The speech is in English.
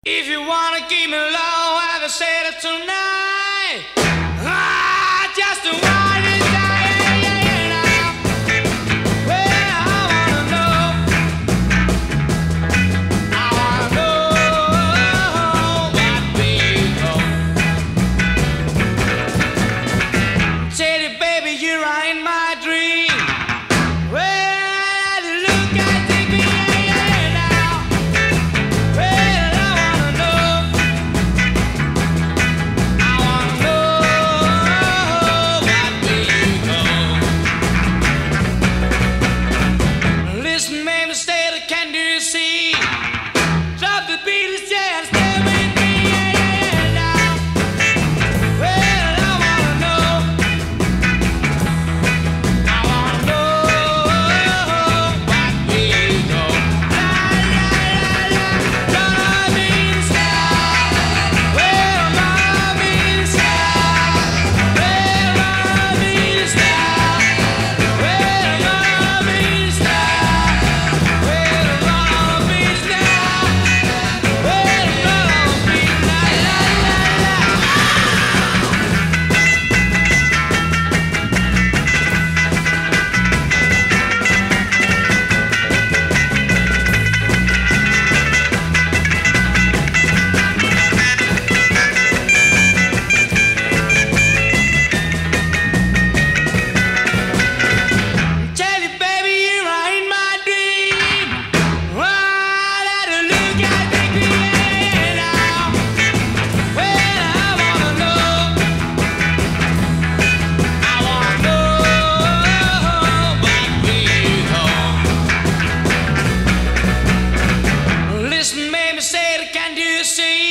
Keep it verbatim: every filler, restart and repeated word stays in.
If you wanna keep me low, have a say it tonight. Ah, just a one and die, yeah, yeah, now. Well, I wanna know. I wanna know what we go. Tell you, baby, you're in my dream. Well, look at me, yeah, yeah, now. Well, I wanna know. I wanna know what we go. Listen, baby, stay the can you see? Drop the Beatles, yeah, and stay with me, yeah, yeah, now. Well, I wanna know. I wanna know what we go. La la la la, love inside. Well, love inside. Well, love inside. Well, love inside. Well, love inside. Well, love inside. La la la. Tell you, baby, you're in my dream. Well, that look at me, yeah, now. Well, I wanna know. I wanna know what we go. Listen, baby, say it, can you see?